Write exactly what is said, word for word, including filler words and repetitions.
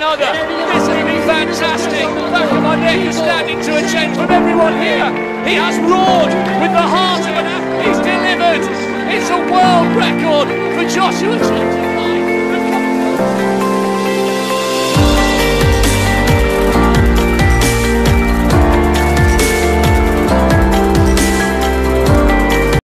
another. This has been fantastic. Back of my neck is standing to a change from everyone here. He has roared with the heart of an athlete. He's delivered. It's a world record for Joshua.